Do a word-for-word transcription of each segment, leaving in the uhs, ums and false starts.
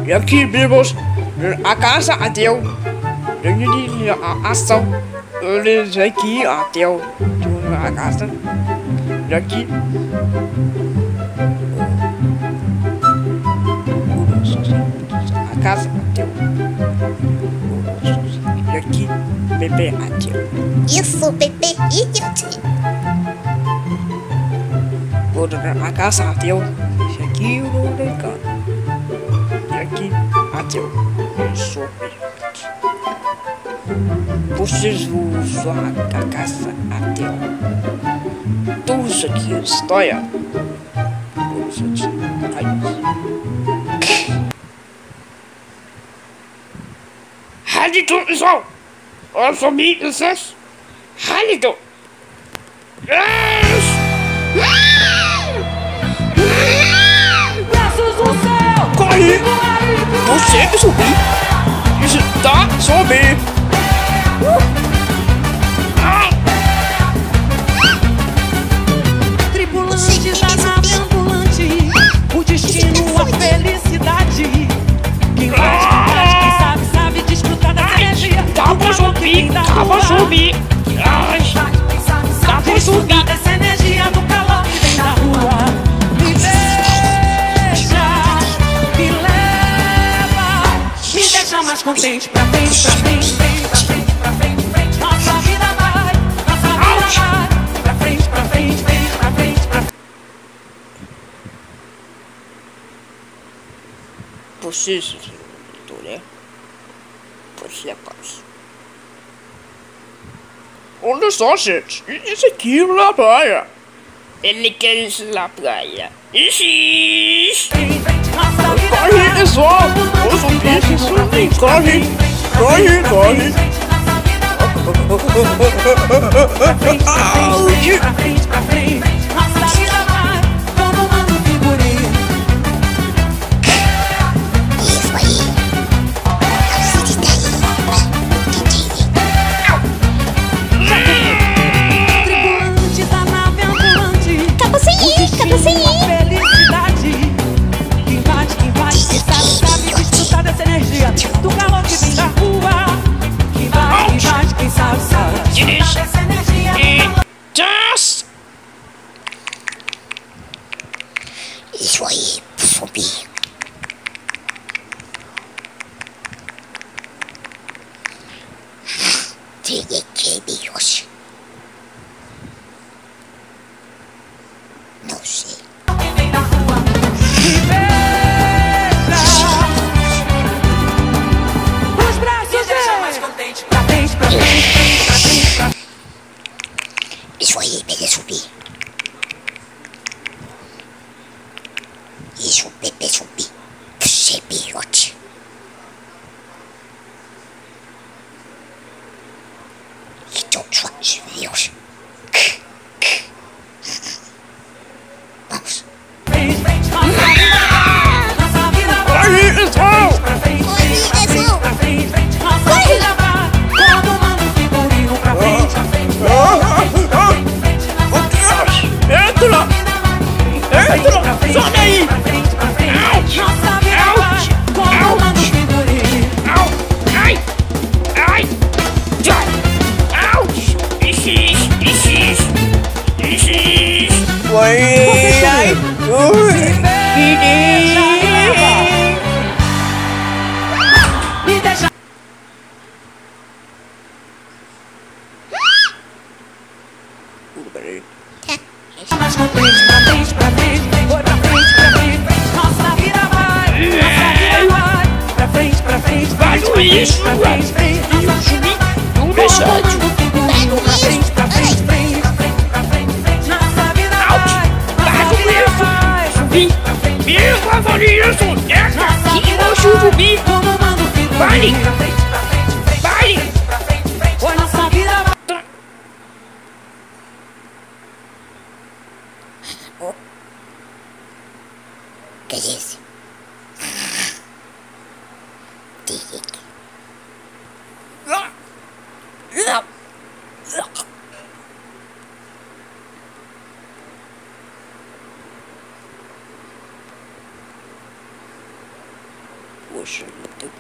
E aqui vimos a casa até o a ação. Eles aqui até o a casa. E aqui a casa até o e aqui bebê até o Isso, bebê idiot. a casa até o e aqui o legal. E aqui até o sobe. Vocês usam a casa até o tudo isso aqui é história. Tudo isso aqui. Hallo pessoal! Eu sou Miguel Sess. Hallo! Yes! Braços no céu! Corre! Você que subir! Isso tá subir! Tripulante da nave ambulante, o destino, a felicidade. Quem faz, quem faz, quem sabe, sabe desfrutar da energia. Dá pra subir! Dá pra subir! Ai, dá pra subir! Dessa energia do calor que vem da rua. Me deixa, me leva, me deixa mais contente pra frente, pra frente, pra frente, pra frente, pra frente. Nossa vida vai, nossa vida vai, pra frente, pra frente, frente, pra frente, pra frente. Você, né? Você é fácil. Olha só, gente. Isso aqui é na praia. Ele quer isso na praia. Ixi! Corre, pessoal! Eu sou bicho, subir. Corre! Corre, corre! Pra frente, pra frente, nossa vida vai, todo mundo figurinha. Isso aí. Você Tripulante da nave ambulante, acabou sem ir, acabou sem uma ir. felicidade. Quem bate, quem bate, quem sabe, sabe desfrutar dessa energia do calor que vem da rua. Quem bate, quem bate, quem sabe, sabe desfrutar dessa energia do calor. Just! Isso aí, subir. Teria que me hoje. Não sei. Que vem da rua. Me beija. Os braços me deixa mais contente. Pra frente, pra frente, pra frente, pra frente. Isso aí, bebê subir. Isso, bebê subir. Você, bichote. Então, suas vios. Vamos. Frente, frente, nossa vida vai, nossa vida vai. Corre, pessoal! Pra frente, Corre, pra frente, pessoal! pra frente, frente, nossa vida vai. Todo mundo figurinho pra frente, pra frente, pra frente, frente, nossa Entra! Entra! Sai daí! pra frente, pra frente, nossa vida vai. Todo mundo figurinho. Au! Ai! Ai! Tchau! Au! Ixi! Ixi! Ixi! Oi! Ai! Ui! Me deixa mais contente, pra frente, pra frente, foi pra frente, pra frente, frente, nossa vida vai, nossa vida vai, pra frente, pra frente, Vai no lixo! pra frente, frente, nossa Não deixa! pra frente, pra frente, frente, pra frente, pra frente, frente, nossa vida vai, nossa vida vai, Subir! Meu favorito! Essa aqui eu vou subir! todo mundo fica Vai! pra frente, pra frente, frente, Vai! pra frente, frente, foi nossa vida vai. Que é esse? Teria que... Poxa vida.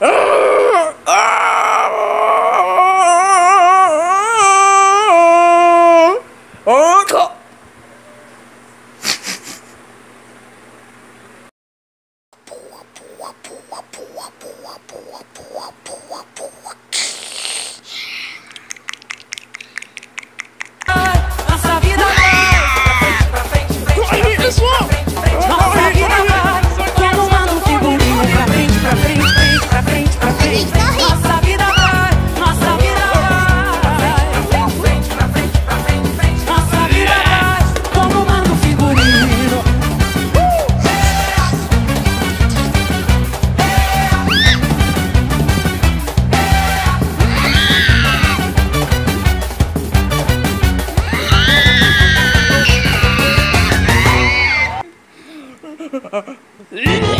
Boa, boa, boa, boa, boa, boa, boa, boa, boa. Nossa vida vai pra frente, pra frente, pra frente, pessoal! nossa vida vai. Todo mundo figurinha pra frente, pra frente, frente, pra frente, pra frente. Nossa vida vai, nossa vida vai. Pra frente, pra frente, pra frente, frente. Nossa vida vai. Todo mundo figurinha. Yeah!